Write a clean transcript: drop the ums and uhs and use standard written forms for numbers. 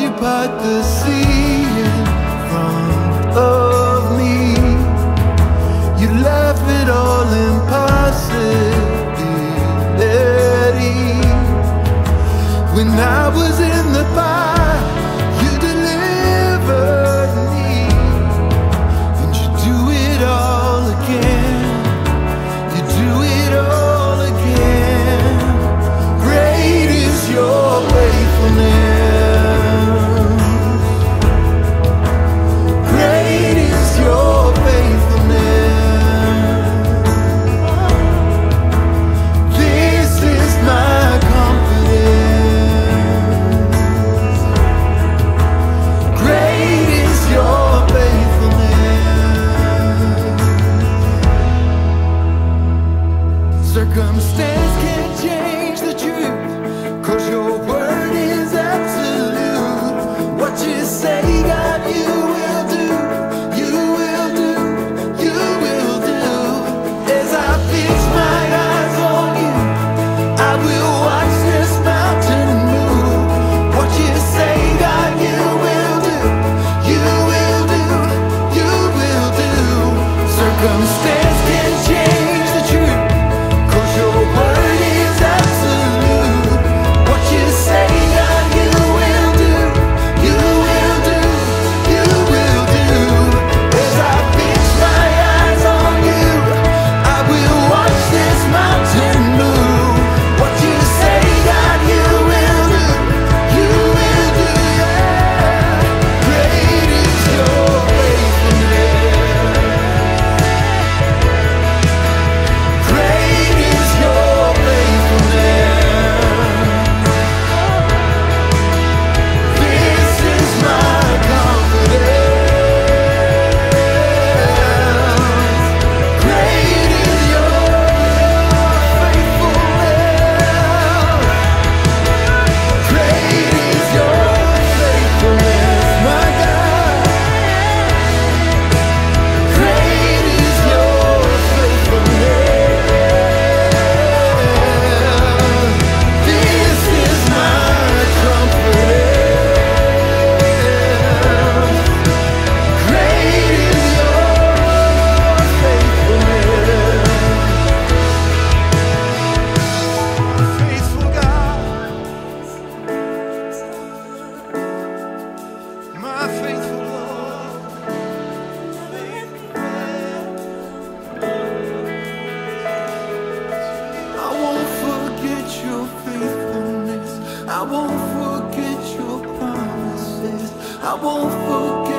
you part the sea in front of me. You laugh at all impossibility. When I was in the fire, you delivered me. And you do it all again. You do it all again. Great is your faithfulness. Great is your faithfulness. This is my confidence. Great is your faithfulness. Circumstance can't change the truth, 'cause your word is absolute. What you say, God, you will do. You will do. You will do. As I fix my eyes on you, I will watch this mountain move. What you say, God, you will do. You will do. You will do. Circumstance can't change the truth, 'cause your word is absolute. What you say, God, you will do. You will do. You will do. As I fix my eyes on you, I will watch this mountain move. What you say, God, you will do. You will do, yeah. Great is your faithfulness. Great is your faithfulness. This is my confidence. Great is your faithfulness. Great is your faithfulness, my God. Great is your faithfulness. This is my confidence. Great is your faithfulness. Faithful God, my faithful Lord. I won't forget your faithfulness. I won't forget your promises. I won't forget